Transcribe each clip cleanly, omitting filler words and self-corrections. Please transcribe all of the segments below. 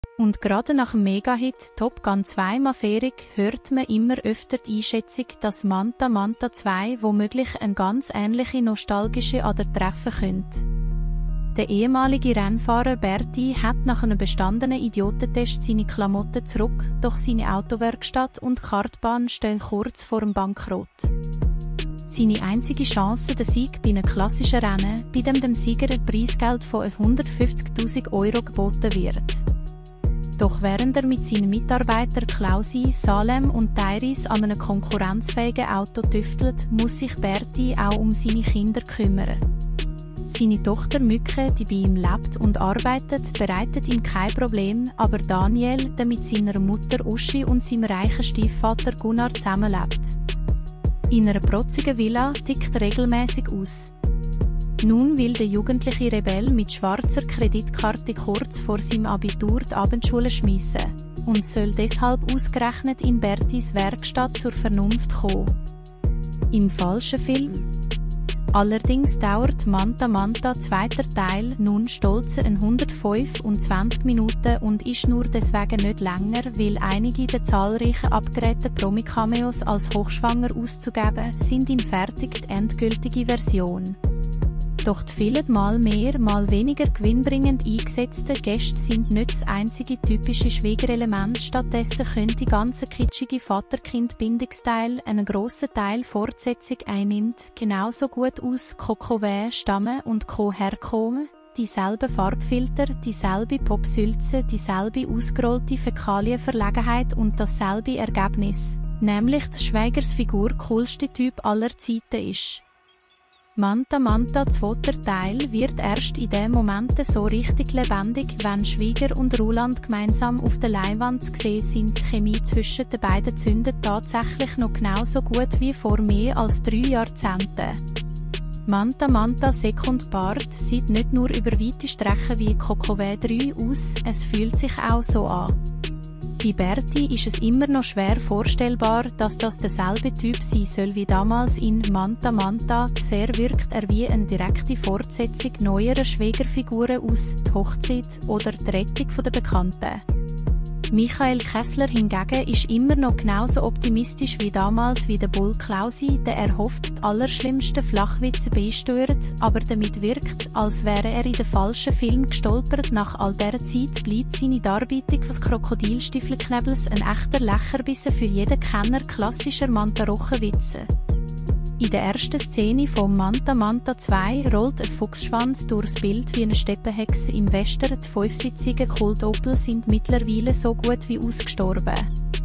Und gerade nach dem Mega-Hit Top Gun 2 Maverick hört man immer öfter die Einschätzung, dass Manta Manta 2 womöglich eine ganz ähnliche nostalgische Ader treffen könnte. Der ehemalige Rennfahrer Berti hat nach einem bestandenen Idiotentest seine Klamotten zurück, doch seine Autowerkstatt und Kartbahn stehen kurz vor dem Bankrott. Seine einzige Chance, den Sieg bei einem klassischen Rennen, bei dem Sieger ein Preisgeld von 150.000 € geboten wird. Doch während er mit seinen Mitarbeitern Klausi, Salem und Tairis an einem konkurrenzfähigen Auto tüftelt, muss sich Berti auch um seine Kinder kümmern. Seine Tochter Mücke, die bei ihm lebt und arbeitet, bereitet ihm kein Problem, aber Daniel, der mit seiner Mutter Uschi und seinem reichen Stiefvater Gunnar zusammenlebt. In einer protzigen Villa tickt er regelmäßig aus. Nun will der jugendliche Rebell mit schwarzer Kreditkarte kurz vor seinem Abitur die Abendschule schmiessen und soll deshalb ausgerechnet in Bertis Werkstatt zur Vernunft kommen. Im falschen Film? Allerdings dauert Manta Manta zweiter Teil nun stolze 125 Minuten und ist nur deswegen nicht länger, weil einige der zahlreichen abgedrehten Promi-Cameos als hochschwanger auszugeben sind in fertig die endgültige Version. Doch die vielen mal mehr, mal weniger gewinnbringend eingesetzten Gäste sind nicht das einzige typische Schwiegerelement, stattdessen könnte die ganze kitschige Vater-Kind-Bindungsteil einen grossen Teil Fortsetzung einnimmt, genauso gut aus Kokowä stammen und Co. herkommen, dieselben Farbfilter, dieselbe Popsülze, dieselbe ausgerollte Fäkalienverlegenheit und dasselbe Ergebnis, nämlich dass Schweigers Figur coolste Typ aller Zeiten ist. Manta Manta zweiter Teil wird erst in den Momenten so richtig lebendig, wenn Schwieger und Roland gemeinsam auf der Leinwand zu sehen sind. Die Chemie zwischen den beiden zündet tatsächlich noch genauso gut wie vor mehr als 3 Jahrzehnten. Manta Manta Second Part sieht nicht nur über weite Strecken wie Kokowä 3 aus, es fühlt sich auch so an. Bei Berti ist es immer noch schwer vorstellbar, dass das derselbe Typ sein soll wie damals in Manta Manta. Sehr wirkt er wie eine direkte Fortsetzung neuerer Schwiegerfiguren aus «Die Hochzeit» oder «Die Rettung der Bekannten». Michael Kessler hingegen ist immer noch genauso optimistisch wie damals wie der Bull Klausi, der erhofft, die allerschlimmsten Flachwitze beisteuert, aber damit wirkt, als wäre er in den falschen Film gestolpert. Nach all dieser Zeit bleibt seine Darbietung des Krokodilstiefelknebels ein echter Lächerbissen für jeden Kenner klassischer Manta-Rochen-Witze. In der ersten Szene von Manta Manta 2 rollt ein Fuchsschwanz durchs Bild wie eine Steppenhexe im Western. Die 5-sitzigen Kult-Opel sind mittlerweile so gut wie ausgestorben.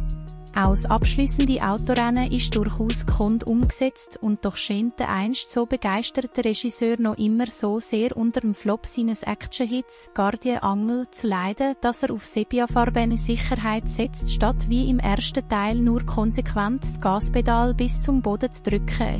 Auch das abschliessende Autorennen ist durchaus gekonnt umgesetzt und doch scheint der einst so begeisterte Regisseur noch immer so sehr unter dem Flop seines Actionhits Guardian Angel zu leiden, dass er auf sepiafarbene Sicherheit setzt, statt wie im ersten Teil nur konsequent das Gaspedal bis zum Boden zu drücken.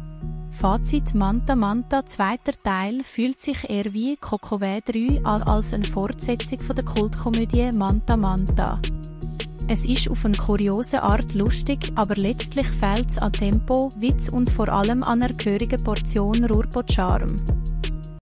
Fazit: Manta Manta zweiter Teil fühlt sich eher wie Kokowä 3 als eine Fortsetzung von der Kultkomödie Manta Manta. Es ist auf eine kuriose Art lustig, aber letztlich fehlt es an Tempo, Witz und vor allem an einer gehörigen Portion Ruhrpott-Charme.